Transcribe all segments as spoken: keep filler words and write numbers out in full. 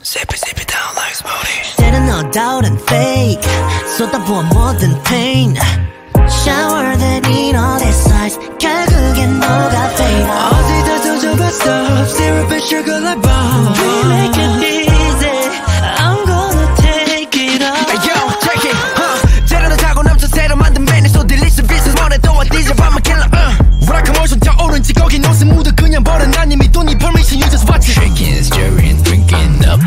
Sip it, sip it down like smoothie. 때는 no doubt and fake 쏟아부어 more than pain Shower that need all this size 결국엔 너가 fade out 어디다 던져봤어 Syrup and sugar like bomb We make it easy I'm gonna take it all Hey yo, take it, huh 재료를 타고 넘쳐 새로 만든 메뉴 So delicious business 뭐래 또 어디서 밤은 killer uh. 우락한 모션 타오른지 거긴 옷은 묻어 그냥 버려 난 이미 돈 이 permission you just watch it Shaking, stirring, drinking up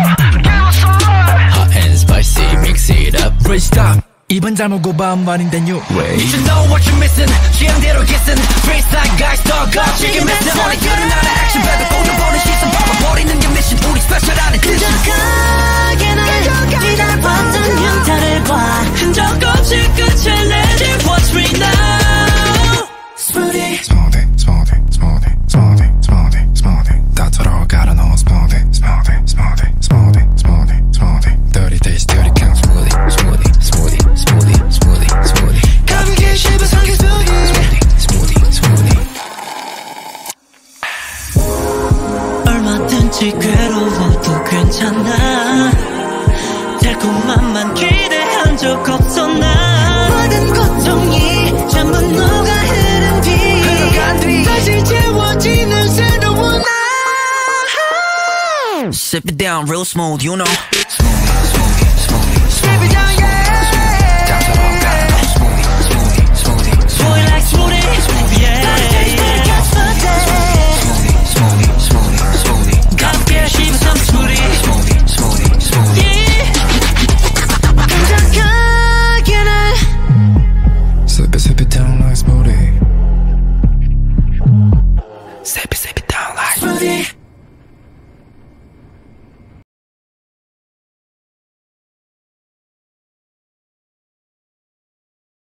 Hot and spicy, mix it up Bridge stop 입은 잘 먹고 반반인 then you wait You should know what you're missing 취향대로 kissing Freestyle guys talk up 지금 missing 오늘 그는 나의 action 배도 꽂아보는 시선 바꿔버리는 게 mission 우리 스페셜한 edition 가게 날 기다렸던 형태를 봐 흔적 없이 끝을 내지 What's free now Smoothie Smoothie, smoothie, smoothie, smoothie, smoothie, smoothie 다처럼 갈아 넣은 smoothie, smoothie, smoothie, smoothie, smoothie, smoothie Dirty taste, dirty count smoothie, smoothie, smoothie, smoothie, smoothie, smoothie 가볍게 씹어 삼킨 smoothie, smoothie, smoothie, smoothie 얼마든지 괴로워도 괜찮아 달콤함만 기대한 적 없어 나 모든 고통이 전부 녹아 흐른 뒤 다시 채워지는 새로운 나 Sip it down real smooth you know smoothie, smoothie, smoothie, Sip it down yeah 다처럼 갈아 넣은 smoothie, smoothie, smoothie, Boy like smoothie yeah smoothie, smoothie, smoothie, smoothie 가볍게 씹어 삼킨 smoothie smoothie, smoothie, smoothie 끈적하게 날 Sip it, sip it down like smoothie Sip it, sip it down like smoothie